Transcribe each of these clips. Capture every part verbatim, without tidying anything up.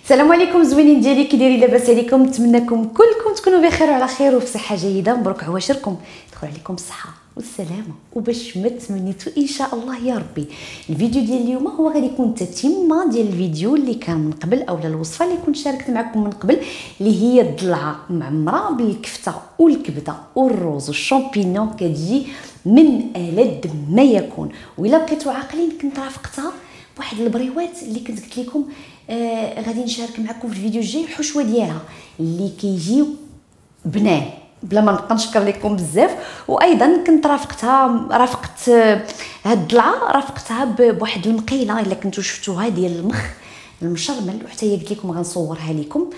السلام عليكم زوينين ديالي، كي دايرين؟ لاباس عليكم؟ نتمنىكم كلكم تكونوا بخير وعلى خير وفي صحه جيده. مبروك عواشركم، يدخل عليكم الصحه والسلامه وباش ما تمنيتو ان شاء الله يا ربي. الفيديو ديال اليوم هو غادي يكون تتمه ديال الفيديو اللي كان من قبل اولا الوصفه اللي كنت شاركت معكم من قبل، اللي هي الضلعه معمره بالكفته والكبده والروز والشامبينيون، كتجي من ألذ ما يكون. وإلا بقيتوا عاقلين كنت رافقتها بواحد البريوات اللي كنت قلت لكم آه غادي نشارك معكم في الفيديو الجاي الحشوه ديالها اللي كيجيو بنان بلا ما نبقى نشكر لكم بزاف. وايضا كنت رافقتها رافقت آه هاد الضلعه رافقتها بواحد المقيله الا كنتو شفتوها ديال المخ المشرمل، وحتى هي قلت لكم غنصورها لكم.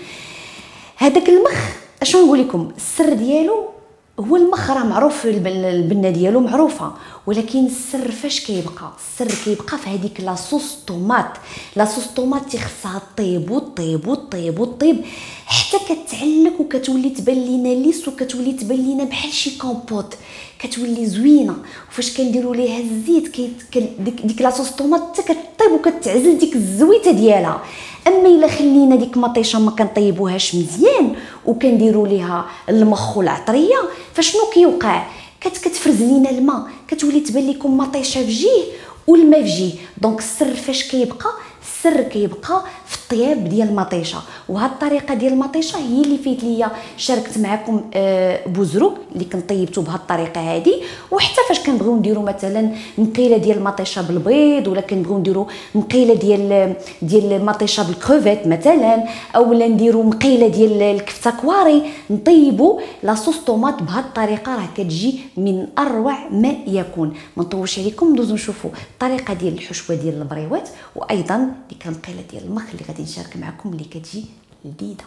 هذاك المخ اشنو نقول لكم، السر ديالو هو المخ راه معروف، البنه ديالو معروفه، ولكن السر فاش كيبقى؟ السر كيبقى في هذيك لاصوص طوماط. لاصوص طوماط تيخصها طيب وطيب وطيب وطيب حتى كتعلك وكتولي تبان لينا ليس، وكتولي تبان لينا بحال شي كومبوت، كتولي زوينه. وفاش كنديروا ليها الزيت كي ديك, ديك لاصوص طوماط حتى كطيب وكتعزل ديك الزويته ديالها. اما الا خلينا ديك مطيشه ما كنطيبوهاش مزيان وكنديروا ليها المخ والعطريه، فشنو كيوقع؟ كت كتفرز لينا الماء، كتولي تبان لكم مطيشه في جهه والماء في جهه. دونك السر فاش كيبقى؟ السر كيبقى في الطياب ديال المطيشه. وهاد الطريقه ديال المطيشه هي اللي فيت ليا شاركت معكم آه بوزروك اللي كنطيبتو بهاد الطريقه هادي. وحتى فاش كنبغيو نديرو مثلا مقيله ديال المطيشه بالبيض، ولا كنبغيو نديرو مقيله ديال ديال المطيشه بالكروفيت مثلا، اولا نديرو مقيله ديال الكفته كواري، نطيبو لاصوص طوماط بهاد الطريقه، راه كتجي من اروع ما يكون. ما نطولش عليكم، ندوزو نشوفوا الطريقه ديال الحشوه ديال البريوات، وايضا ديك المقيله ديال المخ اللي غادي نشارك معكم اللي كتجي لذيذه.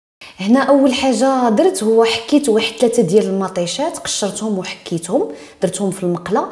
هنا اول حاجه درت هو حكيت واحد ثلاثه ديال المطيشات، قشرتهم وحكيتهم، درتهم في المقله،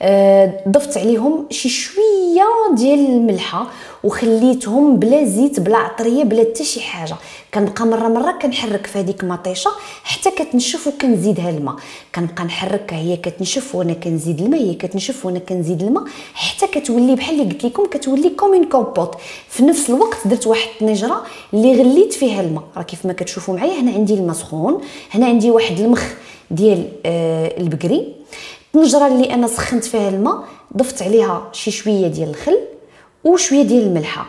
آه ضفت عليهم شي شويه ديال الملحه وخليتهم بلا زيت بلا عطريه بلا حتى شي حاجه. كنبقى مره مره كنحرك في هذيك المطيشه حتى كتنشف وكنزيدها الماء، كنبقى نحركها هي كتنشف وانا كنزيد الماء، هي كتنشف وانا كنزيد الماء حتى كتولي بحال اللي قلت لكم كتولي كومين كومبوت. في نفس الوقت درت واحد الطنجره اللي غليت فيها الماء، راه كيف ما كتشوفوا معايا هنا عندي الماء سخون، هنا عندي واحد المخ ديال آه البقري. الطنجره اللي انا سخنت فيها الماء ضفت عليها شي شويه ديال الخل وشويه ديال الملحه،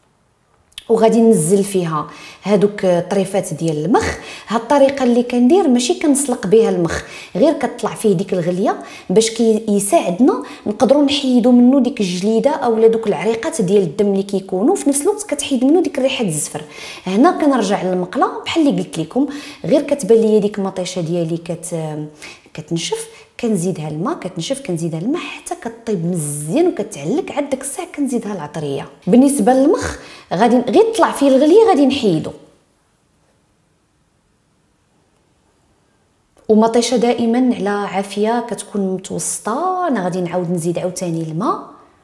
وغادي ننزل فيها هادوك طريفات ديال المخ. هاد الطريقه اللي كندير ماشي كنسلق بها المخ، غير كتطلع فيه ديك الغليه باش كيساعدنا نقدروا نحيدوا منه ديك الجليده اولا دوك العريقات ديال الدم اللي كيكونوا، في نفس الوقت كتحيد منه ديك الريحه الزفر. هنا كنرجع للمقله بحال اللي قلت لكم، غير كتبان لي ديك المطيشه ديالي كت كتنشف، كنزيدها الماء، كتنشف كنزيدها الماء حتى كطيب مزيان وكتعلك. عاد داك الساعه كنزيدها العطريه. بالنسبه للمخ غادي غير طلع فيه الغليه غادي نحيدو. ومطيشه دائما على عافيه كتكون متوسطه. انا غادي نعاود نزيد عاوتاني الماء،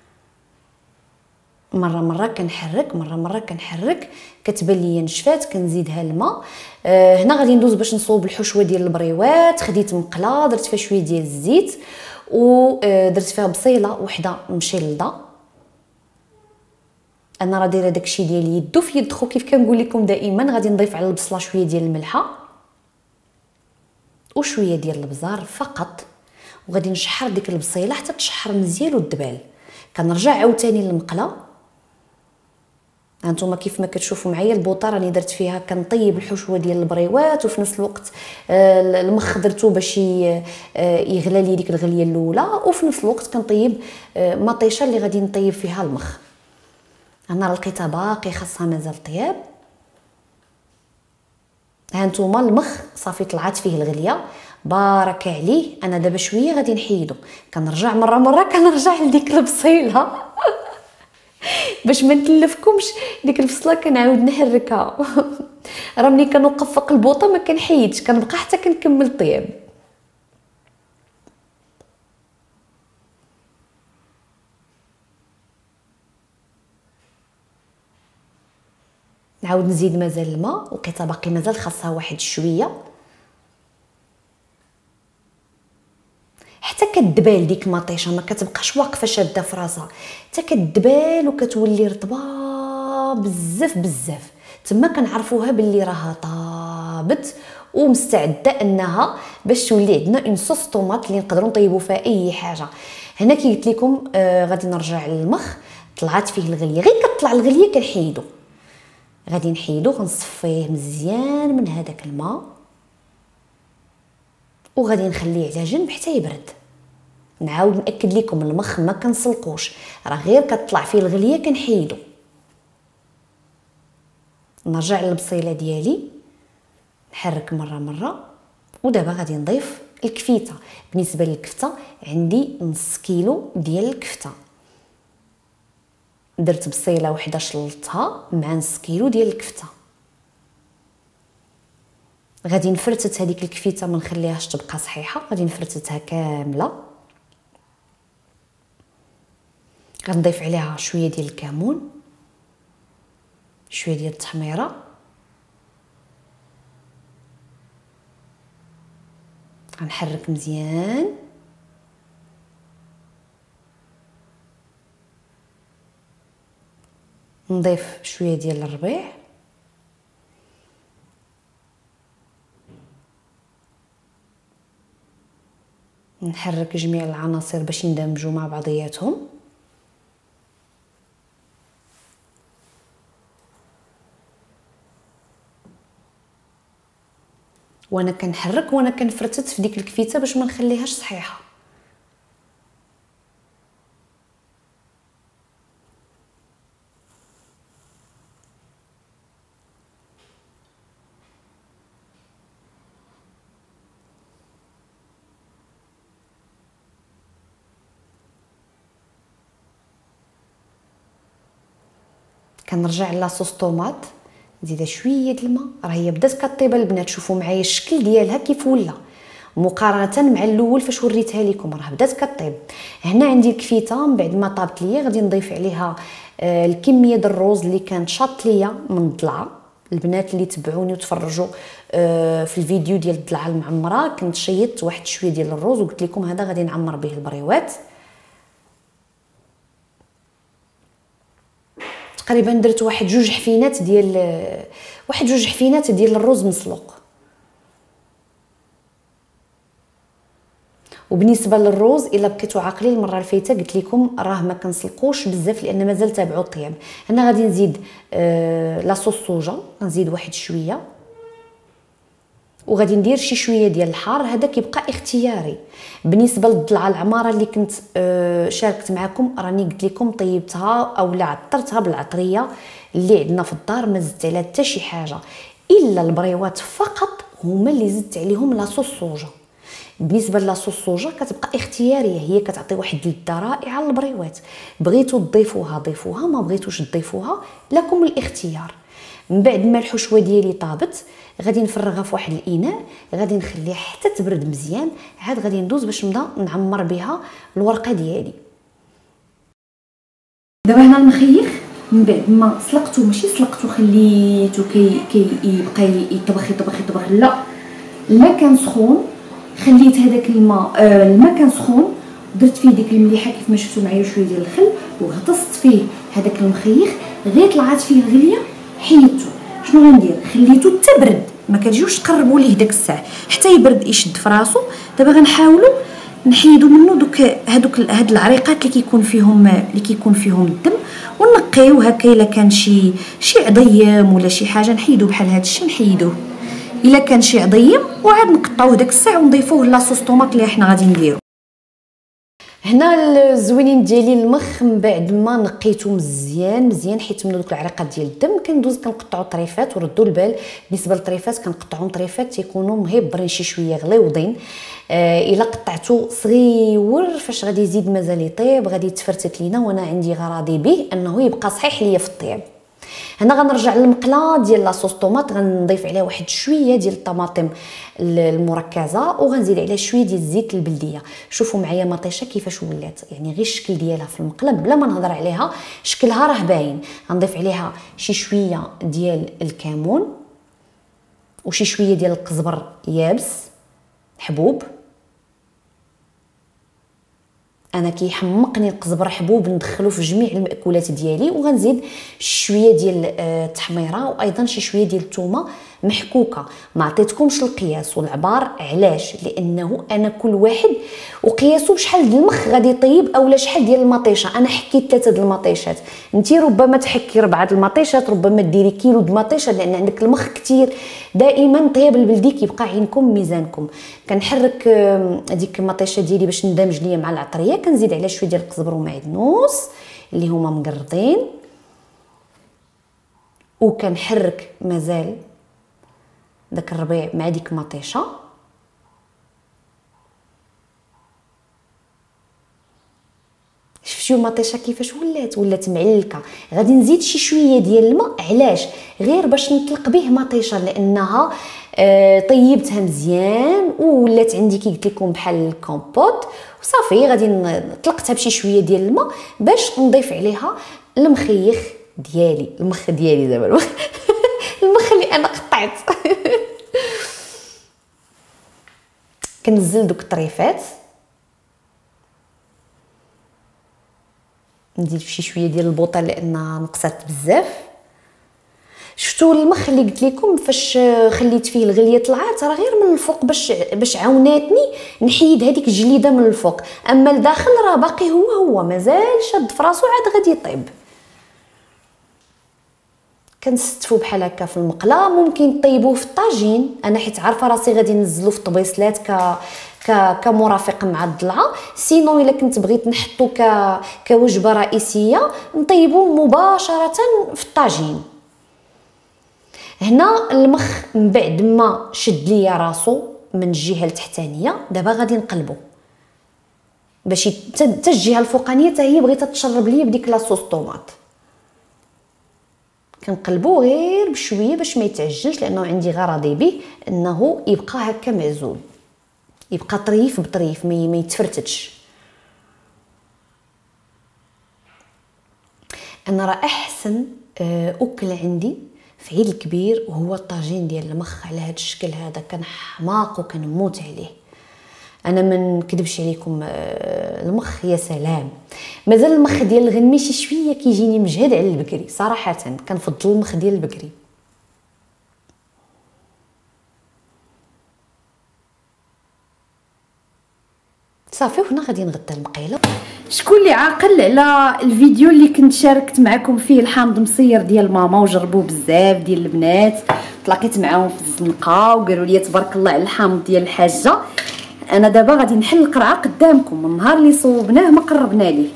مره مره كنحرك مره مره كنحرك، كتبان ليا نشفات كنزيدها الماء. آه هنا غادي ندوز باش نصوب الحشوه ديال البريوات. خديت مقله درت فيها شويه ديال الزيت ودرت فيها بصيله وحده مشلده. انا راه دايره داكشي ديال يدو في يد خو، كيف كنقول لكم دائما غادي نضيف على البصله شويه ديال الملحه وشويه ديال البزار فقط، وغادي نشحر ديك البصيله حتى تشحر مزيان وتدبال. كنرجع عاوتاني للمقله. هانتوما كيف ما كتشوفوا معايا البوطه راني درت فيها كنطيب الحشوه ديال البريوات، وفي نفس الوقت المخ درتو باش يغلى لي ديك الغليه الاولى، وفي نفس الوقت كنطيب مطيشه اللي غادي نطيب فيها المخ. انا لقيتها باقي خاصها مازال طياب. هانتوما المخ صافي طلعت فيه الغليه بارك عليه. انا دابا شويه غادي نحيدو، كنرجع مره مره كنرجع لديك البصيله باش ما نتلفكمش. ديك البصله كنعاود نحركها راه ملي كنوقف فوق البوطه ما كنحيدش، كنبقى حتى كنكمل الطياب. نعاود نزيد مازال الماء، لقيتها باقي مازال خاصها واحد شويه حتى كتدبال ديك المطيشه، ما كتبقاش واقفه شاده في راسها، حتى كتدبال وكتولي رطبه بزاف بزاف. تما كنعرفوها باللي راها طابت ومستعده انها باش تولي عندنا اون صوص طوماط اللي نقدروا نطيبوا فيها اي حاجه. هنا كي قلت لكم آه غادي نرجع للمخ، طلعت فيه الغليه، غير كتطلع الغليه كنحيدو، غادي نحيدو غنصفيه مزيان من هذاك الماء وغادي نخليه على جنب حتى يبرد. نعاود ناكد لكم المخ ما كنسلقوش، راه غير كتطلع فيه الغليه كنحيدو. نرجع للبصيله ديالي نحرك مره مره، ودابا غادي نضيف الكفيته. بالنسبه للكفته عندي نص كيلو ديال الكفته، درت بصيله وحده شلطتها مع نص كيلو ديال الكفته. غادي نفرتت هذيك الكفيته ما نخليهاش تبقى صحيحه، غادي نفرتتها كامله. غنضيف عليها شويه ديال الكمون، شويه ديال التحميره، غنحرك مزيان. نضيف شويه ديال الربيع، نحرك جميع العناصر باش يندمجوا مع بعضياتهم. وانا كنحرك وانا كنفرتت في ديك الكفيته باش ما نخليهاش صحيحه. كنرجع لاصوص طوماط، نزيد شويه د الماء، راه هي بدات كطيب البنات. شوفوا معايا الشكل ديالها كيف ولا مقارنه مع الاول فاش وريتها لكم، راه بدات كطيب. هنا عندي الكفيته من بعد ما طابت ليا غادي نضيف عليها آه الكميه د الروز اللي كانت شاط ليا من الضلعه. البنات اللي تبعوني وتفرجوا آه في الفيديو ديال الضلعه المعمره كنت شيطت واحد شويه ديال الروز وقلت لكم هذا غادي نعمر به البريوات. تقريبا درت واحد جوج حفينات ديال واحد جوج حفينات ديال الرز مسلوق. وبالنسبه للروز الا بقيتوا عاقلين المره الفايته قلت لكم راه ما كنسلقوش بزاف لان مازال تابعوا الطياب. هنا غادي نزيد آه لاصوص صوجه، غنزيد واحد شويه، وغادي ندير شي شويه ديال الحار، هذا كيبقى اختياري. بالنسبه للضلعه العماره اللي كنت آه شاركت معكم راني قلت لكم طيبتها او لا عطرتها بالعطريه اللي عندنا في الدار، ما زدت عليها حتى شي حاجه الا البريوات فقط هما اللي زدت عليهم لاصوص صوجه. بالنسبه لاصوص الصوجه كتبقى اختياريه، هي كتعطي واحد اللذه رائعه للبريوات. بغيتوا تضيفوها ضيفوها، ما بغيتوش تضيفوها لكم الاختيار. من بعد ما الحشوه ديالي طابت غادي نفرغها في واحد الاناء، غادي نخليها حتى تبرد مزيان، عاد غادي ندوز باش نبدا نعمر بها الورقه ديالي. دابا هنا المخيخ من بعد ما سلقته، ماشي سلقته خليته كي كيبقى يطبخ يطبخ يطبخ، لا الماء كان سخون، خليت هذاك الماء آه الماء كان سخون، درت فيه ديك المليحه كيف ما شفتوا معايا شويه ديال الخل وغطست فيه هذاك المخيخ، غير طلعت فيه الغليه حيدته. شنو غندير؟ خليته تبرد، ما كتجيوش تقربوا ليه داك الساعه حتى يبرد يشد في راسو. دابا غنحاولوا نحيدوا منه دوك هذوك هاد العريقات اللي كيكون فيهم اللي كيكون فيهم الدم، ونقيو هكا. الا كان شي شي عضيم ولا شي حاجه نحيدو بحال هذا الشيء، نحيدوه الا كان شي عضيم، وعاد نقطعوه داك الساعه ونضيفوه لاصوص طوماط اللي حنا غادي نديرو. هنا الزوينين ديالي المخ من بعد ما نقيته مزيان مزيان حيت منو دوك العريقات ديال الدم، كندوز كنقطعوا طريفات. وردوا البال بالنسبه للطريفات كنقطعوا طريفات تيكونوا مهبرين شي شويه غليظين. آه الا قطعتو صغيور فاش غادي يزيد مازال يطيب غادي يتفرتت لينا، وانا عندي غراضي به انه يبقى صحيح ليا في الطياب. هنا غنرجع للمقله ديال لاصوص طوماط، غنضيف عليها واحد شويه ديال الطماطم المركزه، وغنزيد عليها شويه ديال الزيت البلديه. شوفوا معايا مطيشه كيفاش ولات، يعني غير الشكل ديالها في المقله بلا ما نهضر عليها شكلها راه باين. غنضيف عليها شي شويه ديال الكمون وشي شويه ديال القزبر يابس حبوب. انا كيحمقني القزبر حبوب ندخلو في جميع المأكولات ديالي. وغنزيد شويه ديال التحميره وايضا شي شويه ديال الثومه محكوكه. ما عطيتكمش القياس والعبار، علاش؟ لانه انا كل واحد وقياسو بشحال ديال المخ غادي يطيب اولا شحال ديال المطيشه. انا حكيت ثلاثه د المطيشات، انتي ربما تحكي ربعه د المطيشات، ربما ديري كيلو د المطيشه لان عندك المخ كتير. دائما طياب البلدي كيبقى عينكم ميزانكم. كنحرك هذيك المطيشه ديالي باش ندمج ليا مع العطريه، كنزيد عليها شويه ديال القزبر ومعدنوس اللي هما مقرطين، وكنحرك مازال داك الربيع مع ديك المطيشه. شفتوا المطيشه كيفاش ولات ولات معلكه. غادي نزيد شي شويه ديال الماء، علاش؟ غير باش نطلق به مطيشه لانها آه طيبتها مزيان وولات عندي كي قلت لكم بحال الكومبوت. وصافي غادي نطلقتها بشي شويه ديال الماء باش نضيف عليها المخيخ ديالي، المخ ديالي دابا المخ المخ اللي انا قطعت. كنزل دوك الطريفات، نزيد شي شويه ديال البوطه لانها نقصات بزاف. شفتوا المخ اللي قلت لكم فاش خليت فيه الغليه طلعت راه غير من الفوق باش باش عاوناتني نحيد هذيك الجليده من الفوق، اما لداخل راه باقي هو هو مازال شاد في راسو عاد غادي يطيب. كنستفو بحال هكا في المقله. ممكن طيبوه في الطاجين، انا حيت عارفه راسي غادي ننزلو في طبيصلات ك ك كمرافق مع الضلعه. سينو الا كنت بغيت نحطو ك كوجبه رئيسيه نطيبوه مباشره في الطاجين. هنا المخ من بعد ما شد ليا راسو من الجهه التحتانيه، دابا غادي نقلبو باش حتى الجهه الفوقانيه حتى هي بغيتها تشرب ليا بديك لاصوص طوماط. كنقلبو غير بشويه باش ما يتعجنش لانه عندي غرضي به انه يبقى هكا معزول، يبقى طريف بطريف ما يتفرتتش. انا راه احسن اكل عندي في عيد الكبير وهو الطاجين ديال المخ على هذا الشكل هذا. كنحماق وكنموت عليه. انا ما نكذبش عليكم، المخ يا سلام. مازال المخ ديال الغنمي شي شويه كيجيني مجهد على البكري صراحه، كنفضل المخ ديال البكري. صافي وهنا غادي نغطي المقيله. شكون اللي عاقل على الفيديو اللي كنت شاركت معكم فيه الحامض مصير ديال ماما وجربوه بزاف ديال البنات، تلاقيت معاهم في الزنقه وقالوا لي تبارك الله على الحامض ديال الحاجه. انا دابا غادي نحل القرعه قدامكم من النهار اللي صوبناه ما قربنا ليه.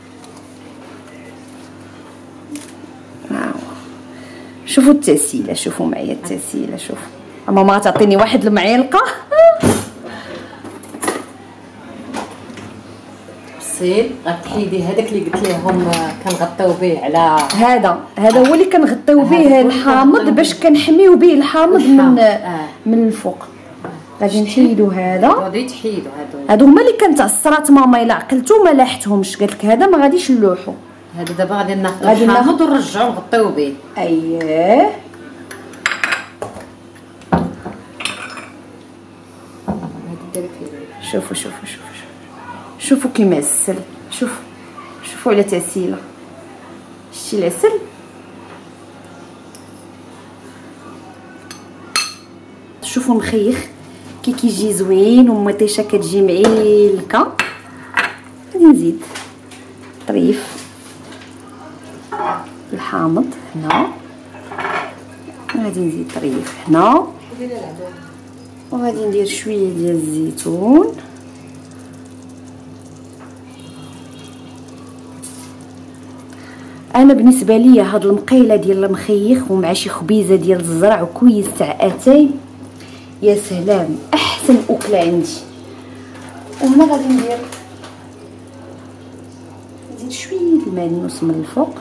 شوفوا التسيله، شوفوا معايا التسيله، شوفوا ماما تعطيني واحد المعلقه. غتغسل غتحيدي هذاك اللي قلت لهم كنغطيو به على هذا هذا هو اللي كنغطيو به الحامض باش كنحميو به الحامض من آه. من الفوق. غادي نحيدو هذا، غادي تحيدو هادو هادو هما اللي كانت عصرات ماما. الا عقلتو ما لاحتهمش، قالت لك هذا ما غاديش نلوحو. هذا دابا غادي ناخذ الحامض ونرجعو نغطيو به. اييه شوفوا شوفوا شوفوا شوفوا كيما السل. شوفوا شوفوا على تسيله، شتي العسل. شوفوا المخيخ كي كيجي زوين ومطيشه كتجي معيلكه. غادي نزيد طريف الحامض هنا، غادي نزيد طريف هنا، وغادي ندير شويه ديال الزيتون. انا بالنسبه ليا هاد المقيله ديال المخيخ ومع شي خبيزه ديال الزرع وكويس تاع اتاي يا سلام، احسن اكله عندي. وهنا غادي ندير نزيد شويه ديال المعدنوس من الفوق.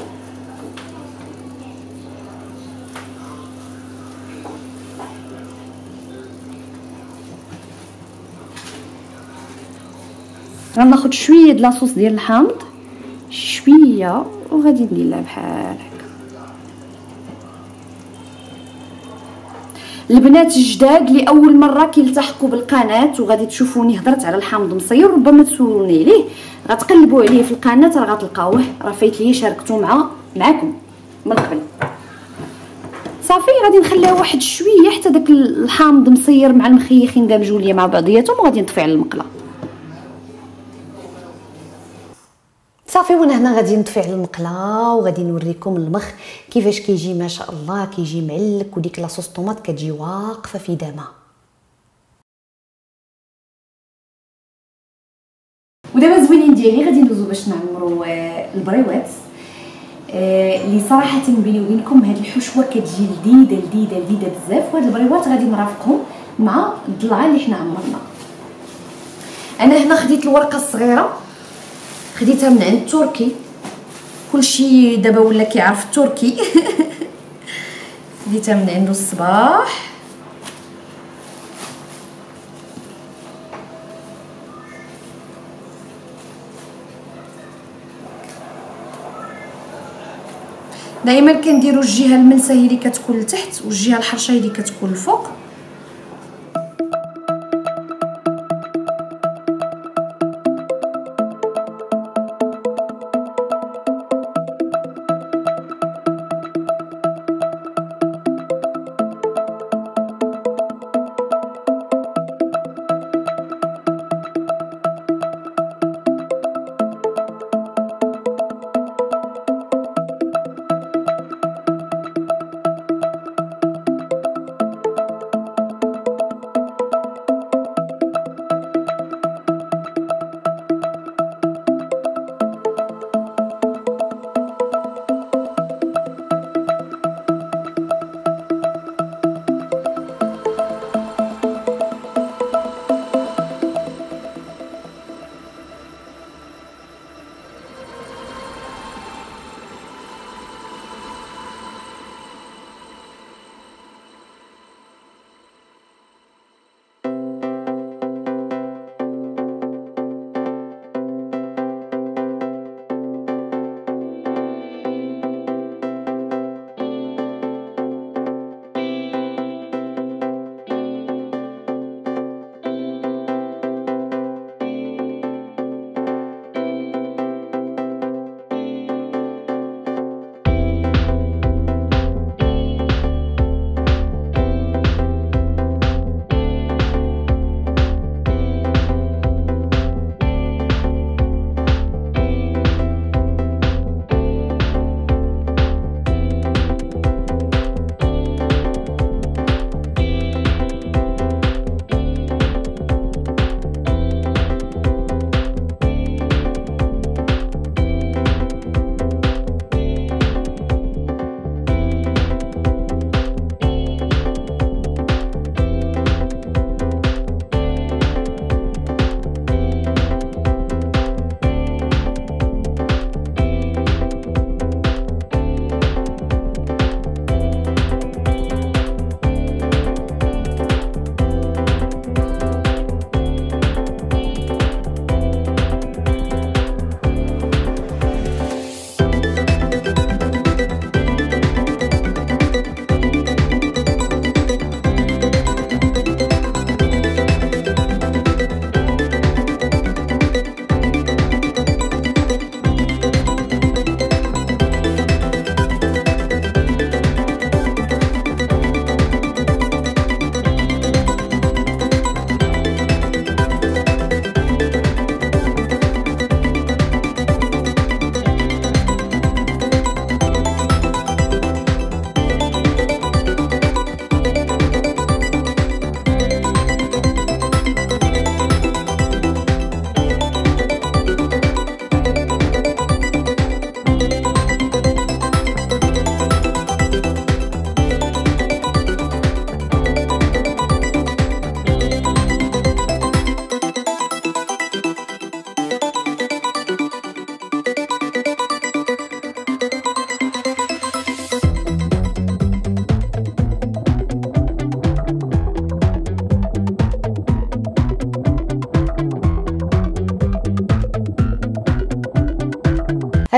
غناخد شويه د لاصوص ديال الحامض شويه وغادي ندير لها بحال هكا. البنات الجداد لاول مره كيلتحقوا بالقناه وغادي تشوفوني هضرت على الحامض مصير، ربما تسولوني عليه، غتقلبوا عليه في القناه راه غتلقاوه، راه فايت لي شاركته مع معكم من قبل. صافي غادي نخليها واحد شويه حتى داك الحامض مصير مع المخيخ يندمجوا ليا مع بعضياتهم، وغادي نطفي على المقله. صافي وانا هنا غادي نطفي على المقله وغادي نوريكم المخ كيفاش كيجي ما شاء الله، كيجي معلك، وديك لاصوص طوماط كتجي واقفه في دمها. ودابا الزوينين ديالي غادي ندوزو باش نعمروا البريوات اللي صراحه بيني وبينكم هاد الحشوه كتجي لذيذه لذيذه لذيذه بزاف، وهاد البريوات غادي نرافقهم مع الضلعه اللي حنا عمرنا. انا هنا خديت الورقه الصغيره، خديتها من عند تركي، كلشي دابا ولا كيعرف التركي خديتها من عنده الصباح. دائما كنديروا الجهه الملسه هي اللي كتكون لتحت والجهه الحرشه هي اللي كتكون الفوق.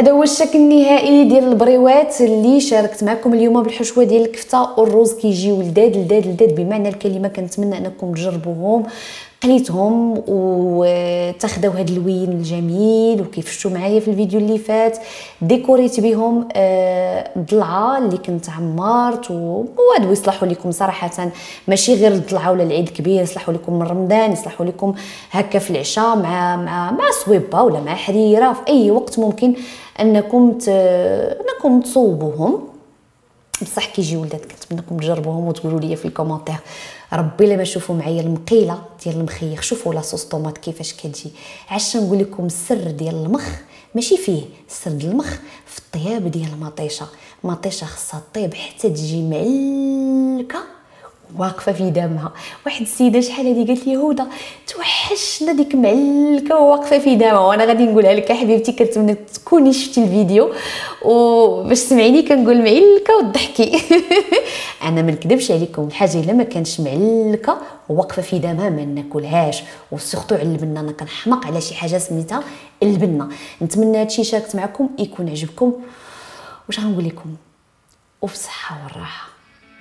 هذا هو الشكل النهائي ديال البريوات اللي شاركت معكم اليوم بالحشوه ديال الكفته والرز. كيجيو لذاذ لذاذ لذاذ بمعنى الكلمه. كنتمنى انكم تجربوهم قليتهم وتاخذوا هذا اللوين الجميل. وكيف شفتوا معايا في الفيديو اللي فات ديكوريت بهم الضلعه اللي كنت عمرت، وهادو يصلحوا لكم صراحه ماشي غير الضلعه ولا العيد الكبير، يصلحوا لكم من رمضان، يصلحوا لكم هكا في العشاء مع مع مع صويبه ولا مع حريره، في اي وقت ممكن انكم ت... انكم تصوبوهم. بصح كيجيو ولاد. كنتمنىكم تجربوهم وتقولوا لي في الكومونتير ربي لما تشوفوا معايا المقيله ديال المخيخ. شوفوا لاصوص طوماط كيفاش كتجي. عشان نقول لكم السر ديال المخ ماشي فيه، السر ديال المخ في الطياب ديال المطيشه. المطيشه خصها طيب حتى تجي معلكه واقفه في دامها. واحد السيده شحال هذه قالت لي هدى توحشنا ديك معلكه واقفه في دامها، وانا غادي نقولها لك يا حبيبتي. كنتمنى تكوني شفتي الفيديو وباش تسمعيني كنقول معلكه وتضحكي. انا ما نكذبش عليكم، الحاجه الا ما كانش معلكه واقفه في دامها ما ناكلهاش. وسورتو على البنه، انا كنحماق على شي حاجه سميتها البنه. نتمنى هادشي شاركت معكم يكون عجبكم. واش غنقول لكم، وفي الصحه والراحه.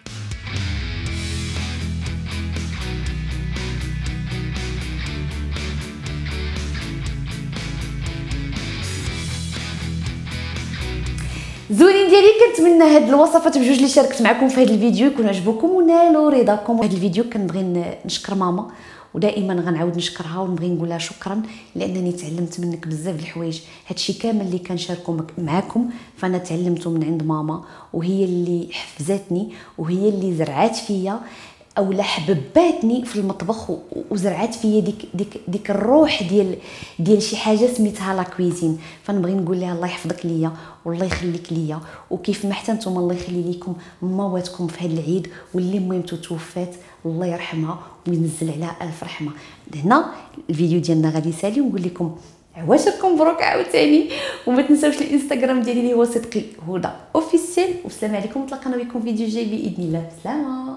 زوينين ديالي. كنتمنى هاد الوصفات بجوج اللي شاركت معكم في هذا الفيديو يكون عجبكم ونالوا رضاكم. هذا الفيديو كنبغي نشكر ماما، ودائما غنعاود نشكرها ونبغي نقول لها شكرا لانني تعلمت منك بزاف د الحوايج. هادشي كامل اللي كنشاركو معكم فانا تعلمته من عند ماما، وهي اللي حفزتني وهي اللي زرعات فيا اولا حبباتني في المطبخ وزرعات فيا ديك ديك ديك الروح ديال ديال شي حاجه سميتها لا كويزين. فنبغي نقول لها الله يحفظك ليا والله يخليك ليا، وكيف ما حتى نتوما الله يخلي لكم ماماتكم في هذا العيد، واللي ميمتو توفات الله يرحمها وينزل عليها الف رحمه. هنا الفيديو ديالنا غادي يسالي ونقول لكم عواشركم مبروك عاوتاني. وما تنساوش الانستغرام ديالي اللي هو صدقي هدى اوفيسيال. والسلام عليكم، تلاقانا بكم فيديو جاي باذن الله. سلام.